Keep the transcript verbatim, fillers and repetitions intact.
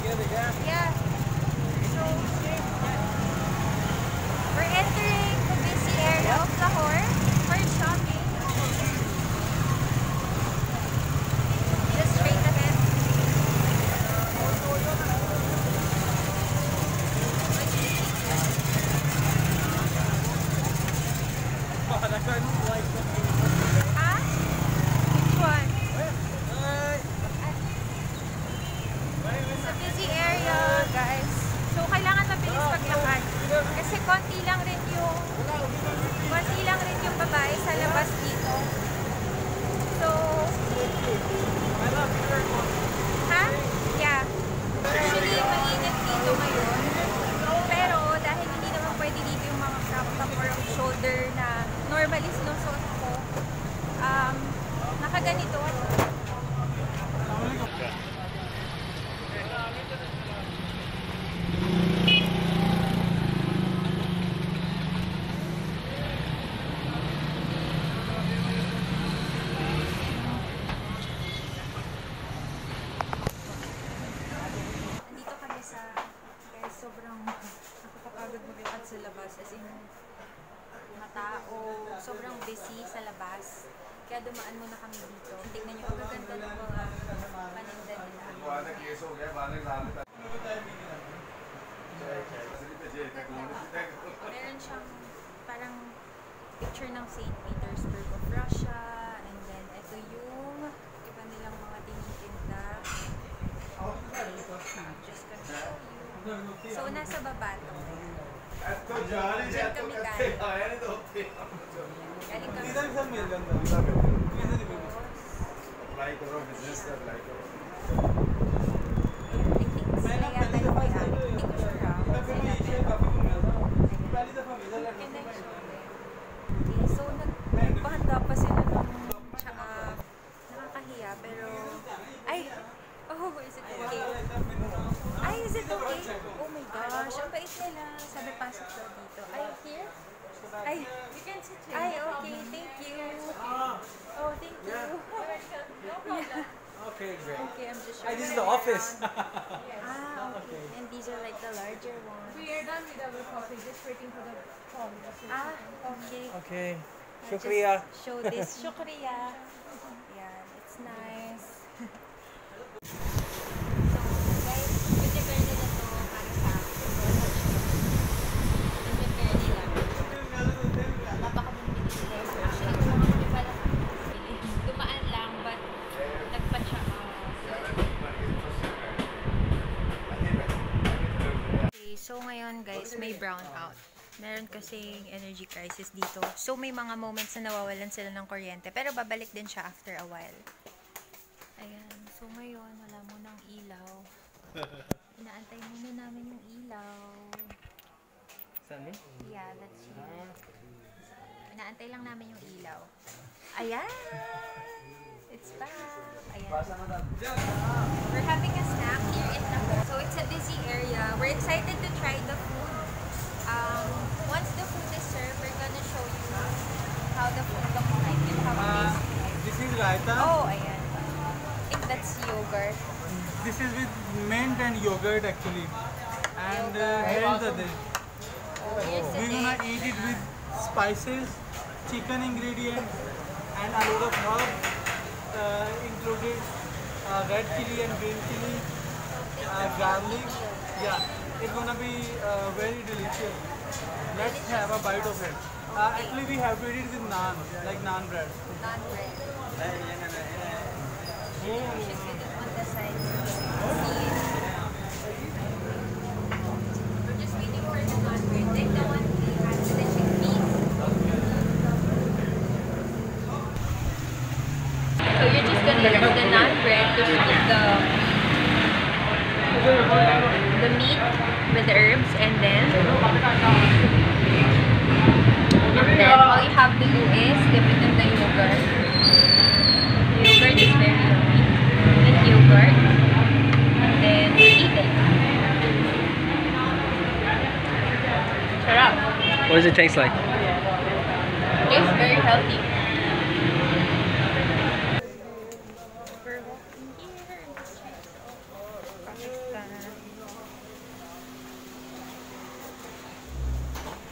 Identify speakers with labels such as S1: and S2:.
S1: Yeah. So, we're entering the busy area of Lahore for shopping. Just straight ahead. Ah? Which one? It's a busy area, guys. So, kailangan mabilis maglakad. Kasi konti lang rin yung konti lang rin yung babae sa labas dito. So, ha? Yeah. Actually, mainit dito ngayon. Pero, dahil hindi naman pwede dito yung mga crop top or shoulder na normally sinusuot ko, um, nakaganito ako. Sobrang nakakapagod maglakad sa labas, as in mga tao, sobrang busy sa labas, kaya dumaan muna kami dito. Tingnan nyo, ang gaganda ng mga paninda nila. Meron siyang parang picture ng Saint Petersburg of Russia, and then ito yung iba nilang mga tinitinda. Just gonna show you. So, nasa baba ito. Diyan kami galing. Galing kami sa baba. I think sila yata yung may-ari. Hindi ko sure ha. Sila okay, so, nagpahanda pa sila ng tsaka nakakahiya, pero ay! Oh, is it okay? Ay, is it okay? Oh my gosh, ang bait nila. Sabi, pasok daw dito. Ay, here? Ay, you can sit here. Ay, okay, thank you. Oh, thank you. No problem.
S2: Okay, great.
S1: Okay, I'm just showing.
S2: This is the office.
S1: Ah, okay. And these are like the larger ones.
S3: We are done with our coffee, just waiting for the call.
S1: Ah, okay.
S2: Okay.
S1: I'll
S2: Shukriya.
S1: just show this. Shukriya. Yeah, it's nice. So ngayon guys, may brownout. Meron kasing energy crisis dito. So may mga moments na nawawalan sila ng kuryente. Pero babalik din siya after a while. Ayan. So ngayon, wala munang ilaw. Inaantay muna namin yung ilaw.
S2: Saan?
S1: Yeah, that's you. Inaantay lang namin yung ilaw. Ayan! It's back! Ayan. We're having a snack here in Lahore. So it's a busy area. We're excited to try the food. Um, once the food is served, we're gonna show you how the food looks like and how it tastes like.
S2: This is raita.
S1: Oh, ayan. I think that's yogurt.
S2: This is with mint and yogurt actually. And uh, here is the dish.
S1: Oh, here's the
S2: We're gonna
S1: dish.
S2: eat it with spices, chicken ingredients, and a lot of herbs uh, included uh, red chili and green chili, uh, garlic. Yeah, it's gonna be uh, very delicious. Let's have a bite of it. Uh, actually, we have to eat it with naan, like naan bread.
S1: Naan bread.
S2: Mm.
S1: We should sit it on the side. We're just waiting for the naan bread. Like the one we had with the chickpeas. So you're just gonna use the naan bread to scoop the the meat with the herbs, and then and then all you have to do is dip it in the yogurt. Yogurt is very yummy. With yogurt, and then eat it. Sarap.
S2: What does it taste like?
S1: Tastes very healthy. We're walking here.